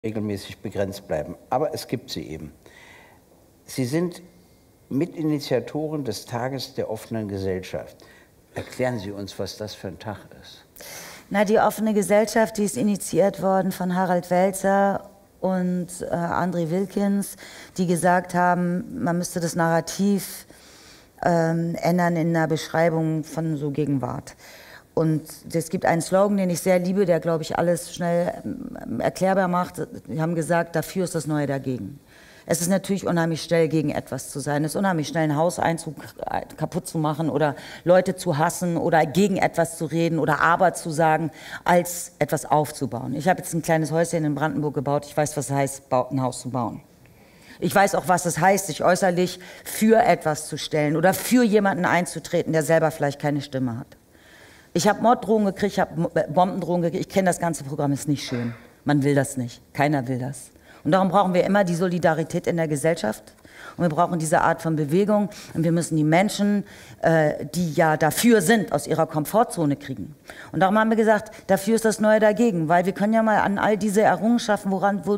regelmäßig begrenzt bleiben. Aber es gibt sie eben. Sie sind Mitinitiatoren des Tages der offenen Gesellschaft. Erklären Sie uns, was das für ein Tag ist. Na, die offene Gesellschaft, die ist initiiert worden von Harald Welzer und André Wilkins, die gesagt haben, man müsste das Narrativ ändern in der Beschreibung von so Gegenwart. Und es gibt einen Slogan, den ich sehr liebe, der, glaube ich, alles schnell erklärbar macht. Die haben gesagt, dafür ist das Neue dagegen. Es ist natürlich unheimlich schnell, gegen etwas zu sein. Es ist unheimlich schnell, einen Hauseinzug kaputt zu machen oder Leute zu hassen oder gegen etwas zu reden oder aber zu sagen, als etwas aufzubauen. Ich habe jetzt ein kleines Häuschen in Brandenburg gebaut. Ich weiß, was es heißt, ein Haus zu bauen. Ich weiß auch, was es heißt, sich äußerlich für etwas zu stellen oder für jemanden einzutreten, der selber vielleicht keine Stimme hat. Ich habe Morddrohungen gekriegt, ich habe Bombendrohungen gekriegt. Ich kenne das ganze Programm, ist nicht schön. Man will das nicht. Keiner will das. Und darum brauchen wir immer die Solidarität in der Gesellschaft. Und wir brauchen diese Art von Bewegung. Und wir müssen die Menschen, die ja dafür sind, aus ihrer Komfortzone kriegen. Und darum haben wir gesagt, dafür ist das Neue dagegen. Weil wir können ja mal an all diese Errungenschaften,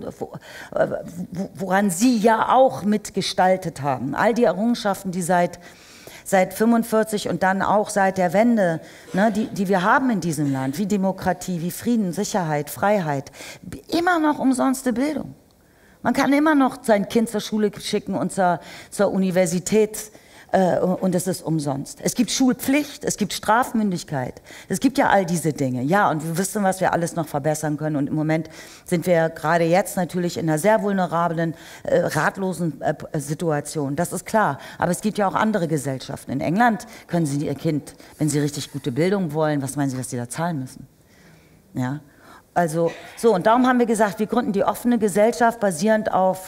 woran Sie ja auch mitgestaltet haben. All die Errungenschaften, die seit 45 und dann auch seit der Wende, ne, die wir haben in diesem Land, wie Demokratie, wie Frieden, Sicherheit, Freiheit, immer noch umsonste Bildung. Man kann immer noch sein Kind zur Schule schicken und zur Universität und es ist umsonst. Es gibt Schulpflicht, es gibt Strafmündigkeit, es gibt ja all diese Dinge. Ja, und wir wissen, was wir alles noch verbessern können und im Moment sind wir gerade jetzt natürlich in einer sehr vulnerablen, ratlosen Situation, das ist klar. Aber es gibt ja auch andere Gesellschaften. In England können Sie Ihr Kind, wenn Sie richtig gute Bildung wollen, was meinen Sie, was Sie da zahlen müssen? Ja. Also, so, und darum haben wir gesagt, wir gründen die offene Gesellschaft basierend auf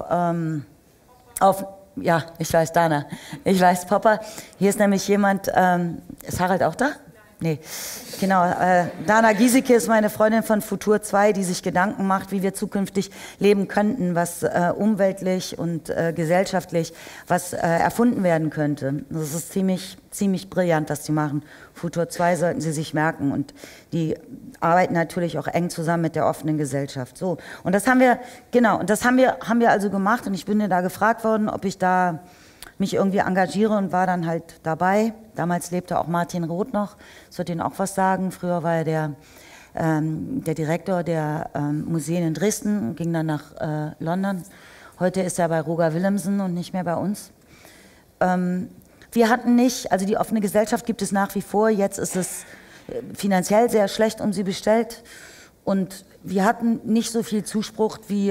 ja, ich weiß, Dana, ich weiß, Papa, hier ist nämlich jemand, ist Harald auch da? Nee, genau, Dana Giesecke ist meine Freundin von Futur 2, die sich Gedanken macht, wie wir zukünftig leben könnten, was umweltlich und gesellschaftlich, was erfunden werden könnte. Das ist ziemlich brillant, was die machen. Futur 2 sollten Sie sich merken und die arbeiten natürlich auch eng zusammen mit der offenen Gesellschaft. So, und das haben wir, genau, und das haben wir also gemacht und ich bin da gefragt worden, ob ich da mich irgendwie engagiere und war dann halt dabei. Damals lebte auch Martin Roth noch, das wird Ihnen auch was sagen. Früher war er der Direktor der Museen in Dresden und ging dann nach London. Heute ist er bei Roger Willemsen und nicht mehr bei uns. Wir hatten nicht, also die offene Gesellschaft gibt es nach wie vor, jetzt ist es finanziell sehr schlecht um sie bestellt und wir hatten nicht so viel Zuspruch wie,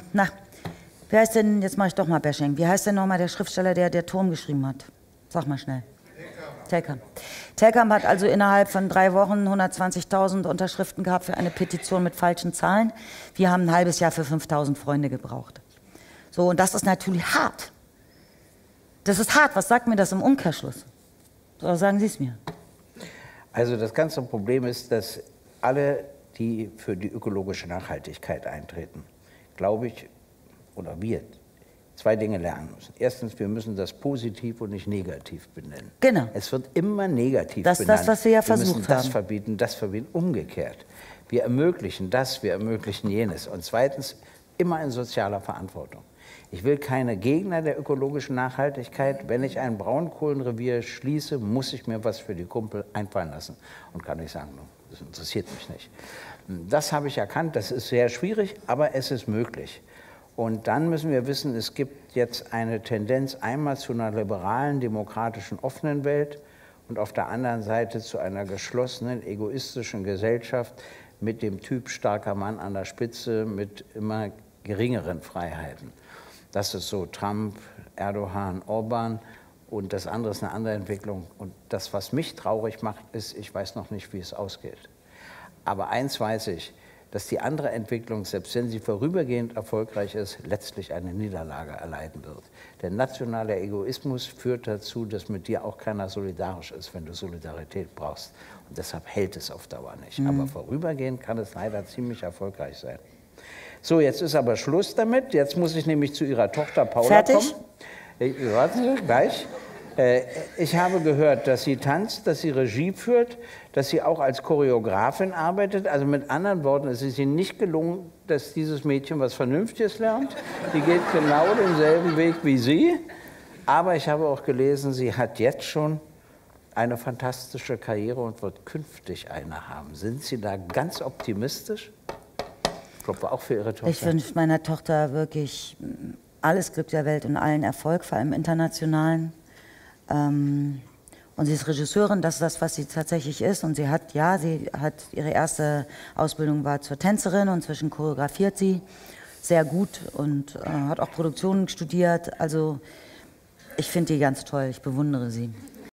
wie heißt denn, jetzt mache ich doch mal Bashing, wie heißt denn nochmal der Schriftsteller, der Turm geschrieben hat? Sag mal schnell. Telkamp. Telkamp hat also innerhalb von 3 Wochen 120.000 Unterschriften gehabt für eine Petition mit falschen Zahlen. Wir haben ein halbes Jahr für 5.000 Freunde gebraucht. So, und das ist natürlich hart. Das ist hart. Was sagt mir das im Umkehrschluss? Oder sagen Sie es mir? Also das ganze Problem ist, dass alle, die für die ökologische Nachhaltigkeit eintreten, glaube ich, oder wir, 2 Dinge lernen müssen. Erstens, wir müssen das positiv und nicht negativ benennen. Genau. Es wird immer negativ benannt. Das ist das, was wir ja versucht haben. Wir müssen das verbieten, umgekehrt. Wir ermöglichen das, wir ermöglichen jenes. Und zweitens, immer in sozialer Verantwortung. Ich will keine Gegner der ökologischen Nachhaltigkeit. Wenn ich ein Braunkohlenrevier schließe, muss ich mir was für die Kumpel einfallen lassen. Und kann nicht sagen, das interessiert mich nicht. Das habe ich erkannt, das ist sehr schwierig, aber es ist möglich. Und dann müssen wir wissen, es gibt jetzt eine Tendenz einmal zu einer liberalen, demokratischen, offenen Welt und auf der anderen Seite zu einer geschlossenen, egoistischen Gesellschaft mit dem Typ starker Mann an der Spitze, mit immer geringeren Freiheiten. Das ist so Trump, Erdogan, Orban und das andere ist eine andere Entwicklung. Und das, was mich traurig macht, ist, ich weiß noch nicht, wie es ausgeht. Aber eins weiß ich, dass die andere Entwicklung, selbst wenn sie vorübergehend erfolgreich ist, letztlich eine Niederlage erleiden wird. Der nationale Egoismus führt dazu, dass mit dir auch keiner solidarisch ist, wenn du Solidarität brauchst. Und deshalb hält es auf Dauer nicht. Aber vorübergehend kann es leider ziemlich erfolgreich sein. So, jetzt ist aber Schluss damit. Jetzt muss ich nämlich zu Ihrer Tochter Paula kommen. Warten Sie, gleich. Ich habe gehört, dass sie tanzt, dass sie Regie führt, dass sie auch als Choreografin arbeitet. Also mit anderen Worten, es ist ihnen nicht gelungen, dass dieses Mädchen was Vernünftiges lernt. Die geht genau denselben Weg wie Sie. Aber ich habe auch gelesen, sie hat jetzt schon eine fantastische Karriere und wird künftig eine haben. Sind Sie da ganz optimistisch? Ich glaube, auch für Ihre Tochter. Ich wünsche meiner Tochter wirklich alles Glück der Welt und allen Erfolg, vor allem internationalen. Und sie ist Regisseurin, das ist das, was sie tatsächlich ist. Und sie hat ihre erste Ausbildung war zur Tänzerin und inzwischen choreografiert sie sehr gut und hat auch Produktionen studiert. Also ich finde die ganz toll, ich bewundere sie.